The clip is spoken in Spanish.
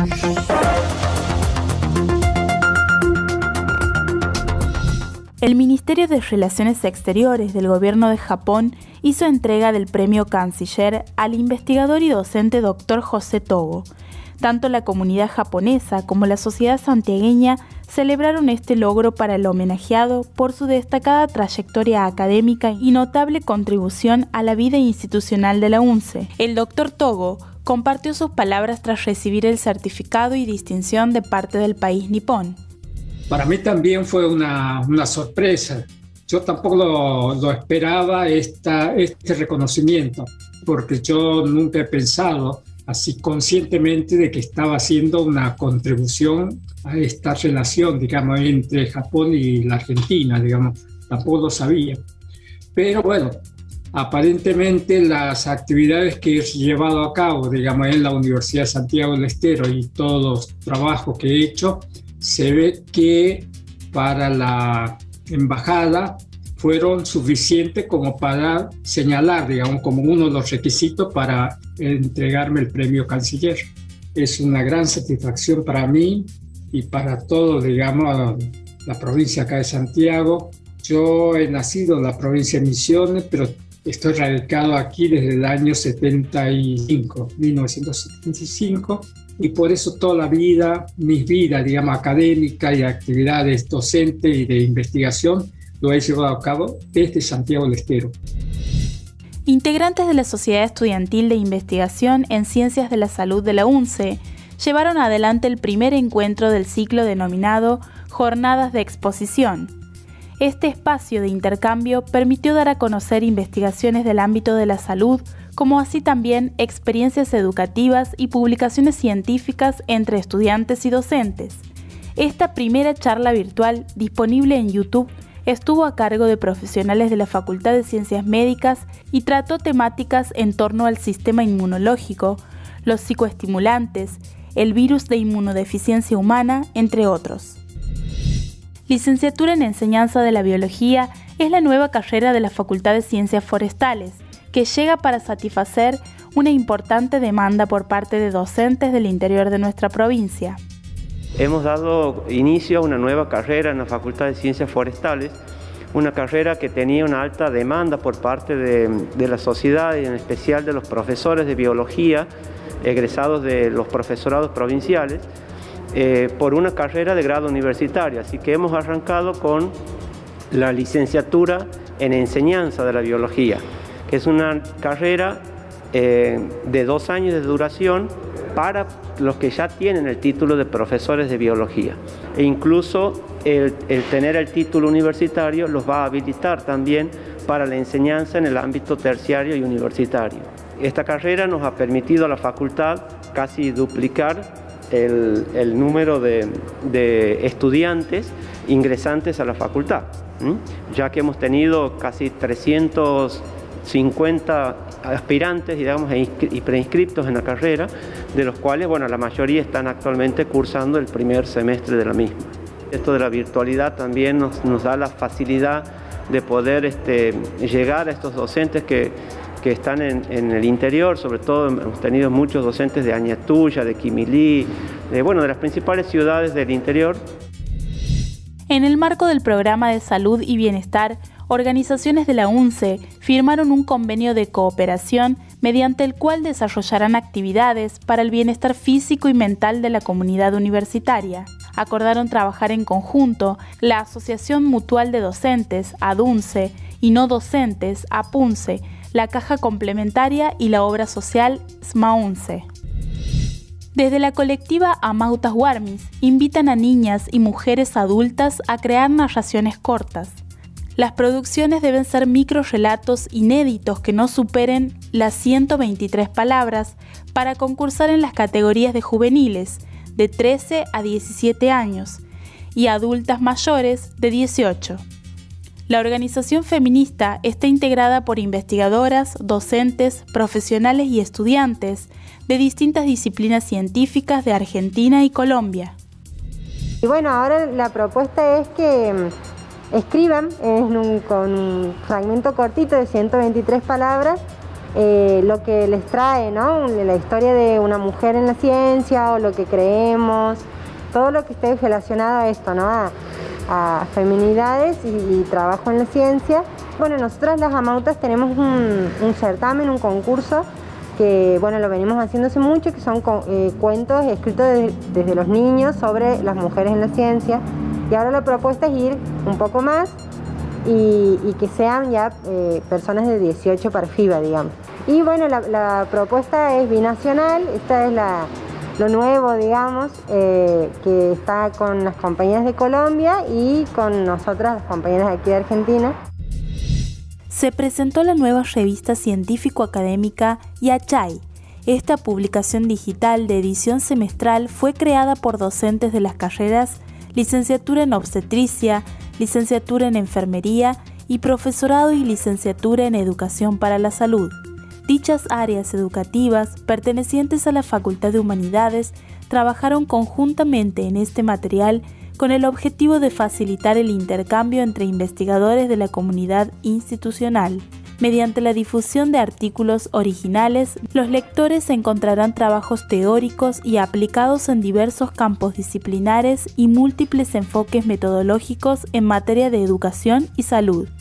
El Ministerio de Relaciones Exteriores del Gobierno de Japón hizo entrega del Premio Canciller al investigador y docente Dr. José Togo. Tanto la comunidad japonesa como la sociedad santiagueña celebraron este logro para el homenajeado por su destacada trayectoria académica y notable contribución a la vida institucional de la UNCE. El Dr. Togo compartió sus palabras tras recibir el certificado y distinción de parte del país nipón. Para mí también fue una sorpresa. Yo tampoco lo esperaba este reconocimiento, porque yo nunca he pensado así conscientemente de que estaba haciendo una contribución a esta relación, digamos, entre Japón y la Argentina, digamos. Tampoco lo sabía. Pero bueno, aparentemente las actividades que he llevado a cabo, digamos, en la Universidad de Santiago del Estero y todos los trabajos que he hecho, se ve que para la embajada fueron suficientes como para señalar, digamos, como uno de los requisitos para entregarme el premio Canciller. Es una gran satisfacción para mí y para todo, digamos, la provincia acá de Santiago. Yo he nacido en la provincia de Misiones, pero estoy radicado aquí desde el año 1975. Y por eso toda la vida, mis vidas, digamos, académica y actividades docentes y de investigación, lo he llevado a cabo desde Santiago del Estero. Integrantes de la Sociedad Estudiantil de Investigación en Ciencias de la Salud de la UNCE llevaron adelante el primer encuentro del ciclo denominado Jornadas de Exposición. Este espacio de intercambio permitió dar a conocer investigaciones del ámbito de la salud, como así también experiencias educativas y publicaciones científicas entre estudiantes y docentes. Esta primera charla virtual, disponible en YouTube, estuvo a cargo de profesionales de la Facultad de Ciencias Médicas y trató temáticas en torno al sistema inmunológico, los psicoestimulantes, el virus de inmunodeficiencia humana, entre otros. Licenciatura en Enseñanza de la Biología es la nueva carrera de la Facultad de Ciencias Forestales, que llega para satisfacer una importante demanda por parte de docentes del interior de nuestra provincia. Hemos dado inicio a una nueva carrera en la Facultad de Ciencias Forestales, una carrera que tenía una alta demanda por parte de la sociedad y en especial de los profesores de biología, egresados de los profesorados provinciales, por una carrera de grado universitario. Así que hemos arrancado con la licenciatura en Enseñanza de la Biología, que es una carrera de 2 años de duración para los que ya tienen el título de profesores de biología. E incluso el tener el título universitario los va a habilitar también para la enseñanza en el ámbito terciario y universitario. Esta carrera nos ha permitido a la facultad casi duplicar el número de estudiantes ingresantes a la facultad, ya que hemos tenido casi 350 aspirantes, digamos, y preinscriptos en la carrera, de los cuales, bueno, la mayoría están actualmente cursando el primer semestre de la misma. Esto de la virtualidad también nos da la facilidad de poder llegar a estos docentes que están en el interior. Sobre todo hemos tenido muchos docentes de Añatuya, de Quimilí, de las principales ciudades del interior. En el marco del programa de salud y bienestar, organizaciones de la UNCE firmaron un convenio de cooperación mediante el cual desarrollarán actividades para el bienestar físico y mental de la comunidad universitaria. Acordaron trabajar en conjunto la Asociación Mutual de Docentes, ADUNCE, y no docentes, APUNCE, la Caja Complementaria y la obra social SMAUNCE. Desde la colectiva Amautas Guarmis invitan a niñas y mujeres adultas a crear narraciones cortas. Las producciones deben ser microrelatos inéditos que no superen las 123 palabras para concursar en las categorías de juveniles de 13 a 17 años y adultas mayores de 18. La organización feminista está integrada por investigadoras, docentes, profesionales y estudiantes de distintas disciplinas científicas de Argentina y Colombia. Y bueno, ahora la propuesta es que escriban con un fragmento cortito de 123 palabras lo que les trae, ¿no? La historia de una mujer en la ciencia o lo que creemos, todo lo que esté relacionado a esto, ¿no? A feminidades y trabajo en la ciencia. Bueno, nosotras las amautas tenemos un certamen, un concurso que bueno, lo venimos haciendo hace mucho, que son cuentos escritos desde los niños sobre las mujeres en la ciencia, y ahora la propuesta es ir un poco más y que sean ya personas de 18 para arriba, digamos. Y bueno, la propuesta es binacional, esta es lo nuevo, digamos, que está con las compañeras de Colombia y con nosotras, las compañeras de aquí de Argentina. Se presentó la nueva revista científico-académica Yachay. Esta publicación digital de edición semestral fue creada por docentes de las carreras Licenciatura en Obstetricia, Licenciatura en Enfermería y Profesorado y Licenciatura en Educación para la Salud. Dichas áreas educativas, pertenecientes a la Facultad de Humanidades, trabajaron conjuntamente en este material con el objetivo de facilitar el intercambio entre investigadores de la comunidad institucional. Mediante la difusión de artículos originales, los lectores encontrarán trabajos teóricos y aplicados en diversos campos disciplinares y múltiples enfoques metodológicos en materia de educación y salud.